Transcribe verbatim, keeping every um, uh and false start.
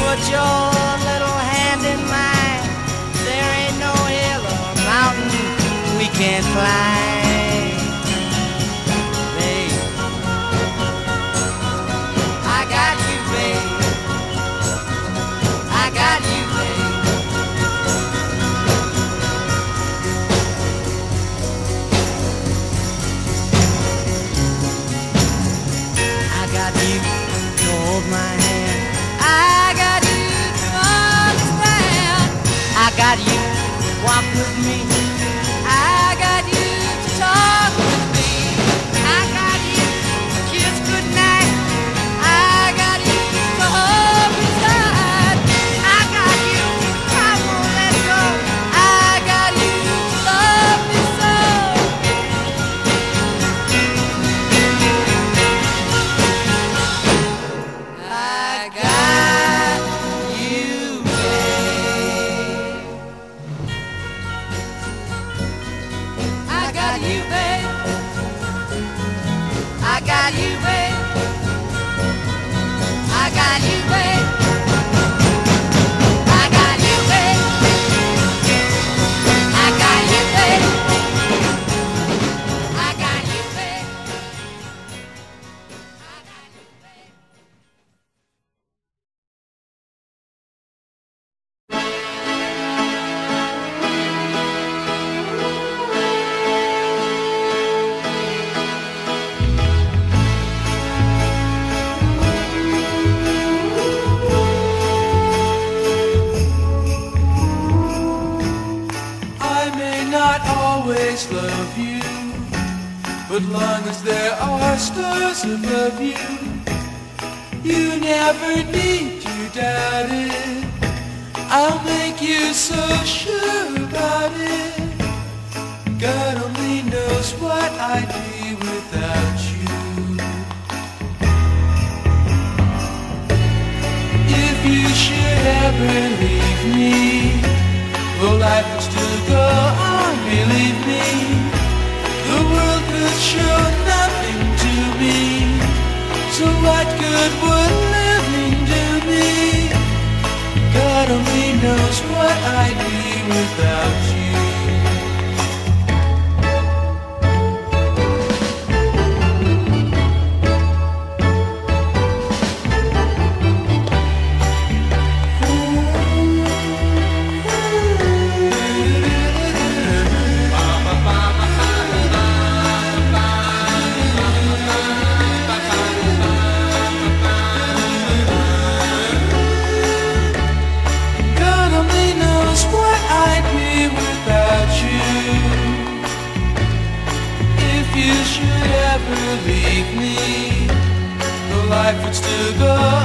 put your little hand in mine. There ain't no hill or mountain we can't climb. Babe, I got you, babe. I got you, babe. I got you to hold my hand. I got you to understand. I got you to walk with me. I got you to talk with me. I got you to kiss goodnight. I got you to hold me tight. I got you, come on, let's go. I got you to love me so. I got you, babe. I got you, babe. I got you, babe. I got you, babe. I got you, babe. I got you, babe. I got you, babe. I got you, babe. I may not always love you, but long as there are stars above you, you never need to doubt it. I'll make you so sure about it. God only knows what I'd be without you. If you should ever leave me, well, life would still go on, believe me. The world could show nothing to me, so what good would living do me? God only knows what I'd be without you. God only knows what I'd be without you. If you should ever leave me, the life would still go